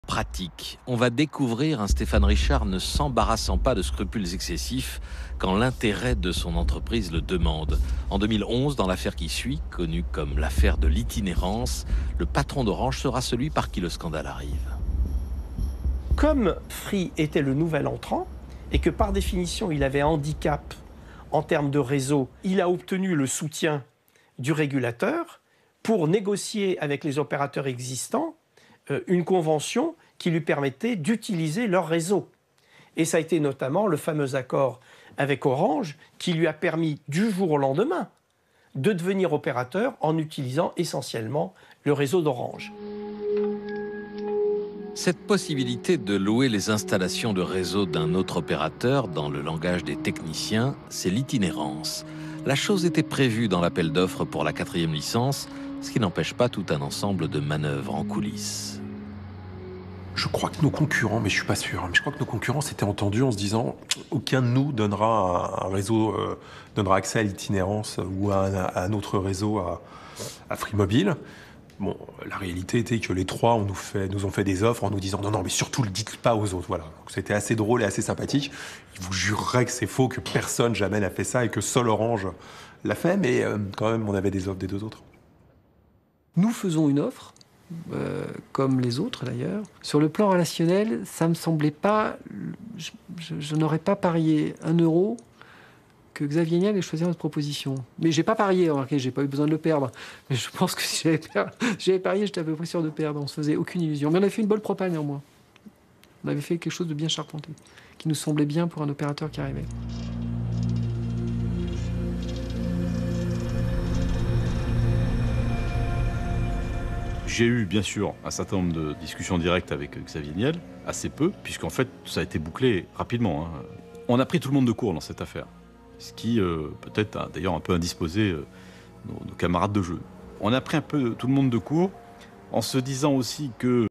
Pratique. On va découvrir un Stéphane Richard ne s'embarrassant pas de scrupules excessifs quand l'intérêt de son entreprise le demande. En 2011, dans l'affaire qui suit, connue comme l'affaire de l'itinérance, le patron d'Orange sera celui par qui le scandale arrive. Comme Free était le nouvel entrant et que par définition il avait un handicap en termes de réseau, il a obtenu le soutien du régulateur pour négocier avec les opérateurs existants une convention qui lui permettait d'utiliser leur réseau. Et ça a été notamment le fameux accord avec Orange qui lui a permis du jour au lendemain de devenir opérateur en utilisant essentiellement le réseau d'Orange. Cette possibilité de louer les installations de réseau d'un autre opérateur, dans le langage des techniciens, c'est l'itinérance. La chose était prévue dans l'appel d'offres pour la 4e licence, ce qui n'empêche pas tout un ensemble de manœuvres en coulisses. Je crois que nos concurrents, mais je suis pas sûr, mais je crois que nos concurrents s'étaient entendus en se disant aucun de nous donnera un réseau, donnera accès à l'itinérance ou à un autre réseau à Free Mobile. Bon, la réalité était que les trois nous ont fait des offres en nous disant non, mais surtout le dites pas aux autres. Voilà. Donc, c'était assez drôle et assez sympathique. Ils vous jureraient que c'est faux, que personne jamais n'a fait ça et que seul Orange l'a fait, mais quand même, on avait des offres des deux autres. Nous faisons une offre, comme les autres d'ailleurs. Sur le plan relationnel, ça me semblait pas... Je n'aurais pas parié 1 euro que Xavier Niel ait choisi notre proposition. Mais j'ai pas parié, remarquez, j'ai pas eu besoin de le perdre. Mais je pense que si j'avais parié, j'étais à peu près sûr de perdre. On se faisait aucune illusion. Mais on avait fait une bonne propale néanmoins. On avait fait quelque chose de bien charpenté, qui nous semblait bien pour un opérateur qui arrivait. J'ai eu, bien sûr, un certain nombre de discussions directes avec Xavier Niel, assez peu, puisqu'en fait, ça a été bouclé rapidement. On a pris tout le monde de court dans cette affaire, ce qui, peut-être, a d'ailleurs un peu indisposé nos camarades de jeu. On a pris un peu tout le monde de court, en se disant aussi que